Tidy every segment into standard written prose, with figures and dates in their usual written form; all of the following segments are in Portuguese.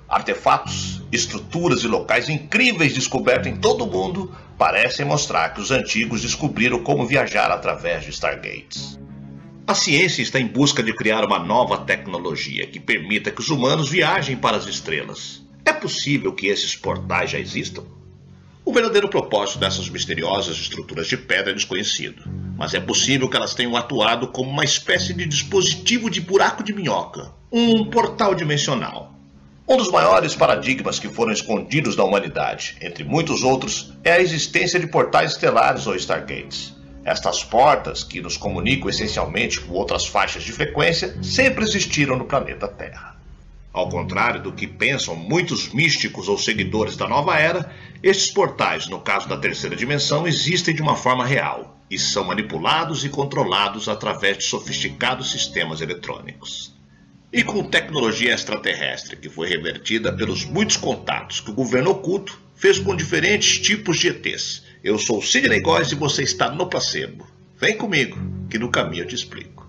Artefatos, estruturas e locais incríveis descobertos em todo o mundo parecem mostrar que os antigos descobriram como viajar através de Stargates. A ciência está em busca de criar uma nova tecnologia que permita que os humanos viajem para as estrelas. É possível que esses portais já existam? O verdadeiro propósito dessas misteriosas estruturas de pedra é desconhecido, mas é possível que elas tenham atuado como uma espécie de dispositivo de buraco de minhoca, um portal dimensional. Um dos maiores paradigmas que foram escondidos da humanidade, entre muitos outros, é a existência de portais estelares ou Stargates. Estas portas, que nos comunicam essencialmente com outras faixas de frequência, sempre existiram no planeta Terra. Ao contrário do que pensam muitos místicos ou seguidores da nova era, estes portais, no caso da terceira dimensão, existem de uma forma real e são manipulados e controlados através de sofisticados sistemas eletrônicos. E com tecnologia extraterrestre que foi revertida pelos muitos contatos que o governo oculto fez com diferentes tipos de ETs. Eu sou o Sidney Góes e você está no Placebo. Vem comigo, que no caminho eu te explico.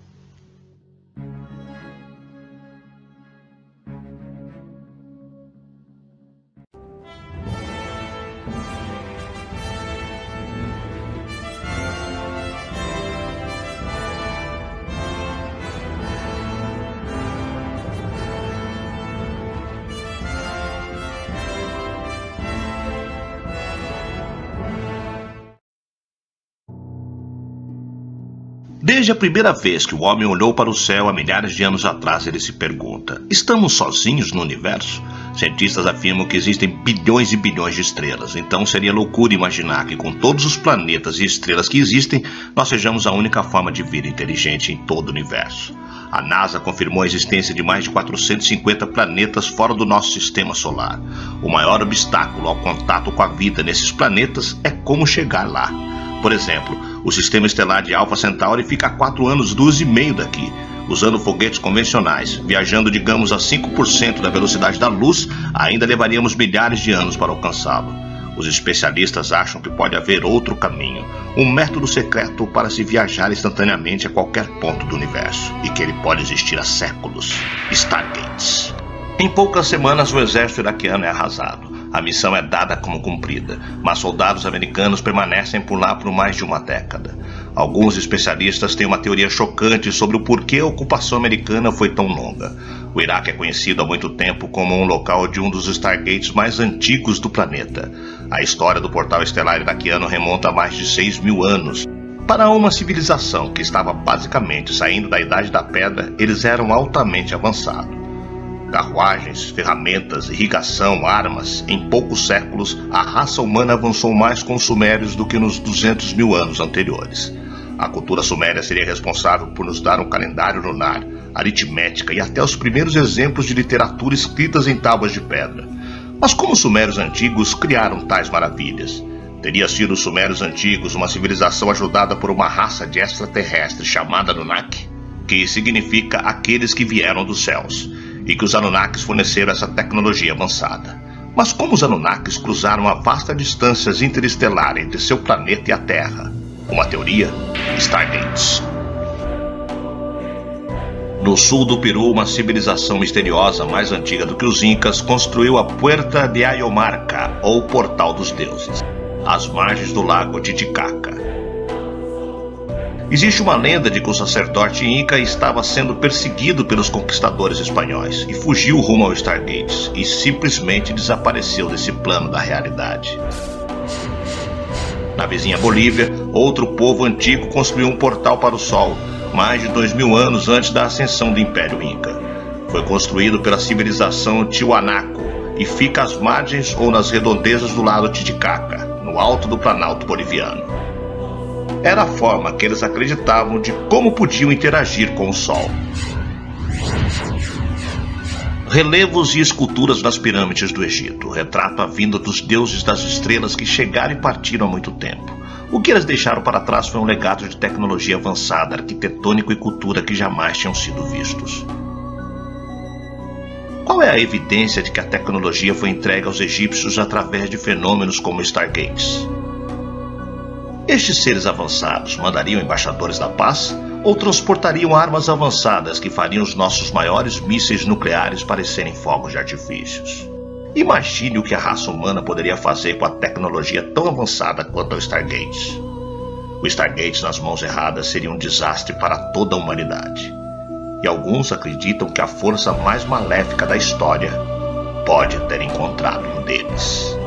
Desde a primeira vez que o homem olhou para o céu há milhares de anos atrás, ele se pergunta: estamos sozinhos no universo? Cientistas afirmam que existem bilhões e bilhões de estrelas, então seria loucura imaginar que com todos os planetas e estrelas que existem, nós sejamos a única forma de vida inteligente em todo o universo. A NASA confirmou a existência de mais de 450 planetas fora do nosso sistema solar. O maior obstáculo ao contato com a vida nesses planetas é como chegar lá. Por exemplo, o sistema estelar de Alpha Centauri fica a 4 anos-luz e meio daqui. Usando foguetes convencionais, viajando digamos a 5% da velocidade da luz, ainda levaríamos milhares de anos para alcançá-lo. Os especialistas acham que pode haver outro caminho, um método secreto para se viajar instantaneamente a qualquer ponto do universo, e que ele pode existir há séculos: Stargates. Em poucas semanas o exército iraquiano é arrasado. A missão é dada como cumprida, mas soldados americanos permanecem por lá por mais de uma década. Alguns especialistas têm uma teoria chocante sobre o porquê a ocupação americana foi tão longa. O Iraque é conhecido há muito tempo como um local de um dos Stargates mais antigos do planeta. A história do portal estelar iraquiano remonta a mais de 6.000 anos. Para uma civilização que estava basicamente saindo da Idade da Pedra, eles eram altamente avançados. Carruagens, ferramentas, irrigação, armas. Em poucos séculos, a raça humana avançou mais com os sumérios do que nos 200.000 anos anteriores. A cultura suméria seria responsável por nos dar um calendário lunar, aritmética e até os primeiros exemplos de literatura escritas em tábuas de pedra. Mas como os sumérios antigos criaram tais maravilhas? Teria sido os sumérios antigos uma civilização ajudada por uma raça de extraterrestres chamada Anunnaki, que significa aqueles que vieram dos céus, e que os Anunnakis forneceram essa tecnologia avançada. Mas como os Anunnakis cruzaram a vasta distância interestelar entre seu planeta e a Terra? Uma teoria: Stargates. No sul do Peru, uma civilização misteriosa mais antiga do que os Incas construiu a Puerta de Ayamarca, ou Portal dos Deuses, às margens do lago Titicaca. Existe uma lenda de que o sacerdote Inca estava sendo perseguido pelos conquistadores espanhóis e fugiu rumo ao Stargates e simplesmente desapareceu desse plano da realidade. Na vizinha Bolívia, outro povo antigo construiu um portal para o Sol, mais de 2.000 anos antes da ascensão do Império Inca. Foi construído pela civilização Tiwanaku e fica às margens ou nas redondezas do lago Titicaca, no alto do Planalto Boliviano. Era a forma que eles acreditavam de como podiam interagir com o Sol. Relevos e esculturas nas pirâmides do Egito retratam a vinda dos deuses das estrelas que chegaram e partiram há muito tempo. O que eles deixaram para trás foi um legado de tecnologia avançada, arquitetônico e cultura que jamais tinham sido vistos. Qual é a evidência de que a tecnologia foi entregue aos egípcios através de fenômenos como Stargates? Estes seres avançados mandariam embaixadores da paz ou transportariam armas avançadas que fariam os nossos maiores mísseis nucleares parecerem fogos de artifícios. Imagine o que a raça humana poderia fazer com a tecnologia tão avançada quanto o Stargate. O Stargate nas mãos erradas seria um desastre para toda a humanidade. E alguns acreditam que a força mais maléfica da história pode ter encontrado um deles.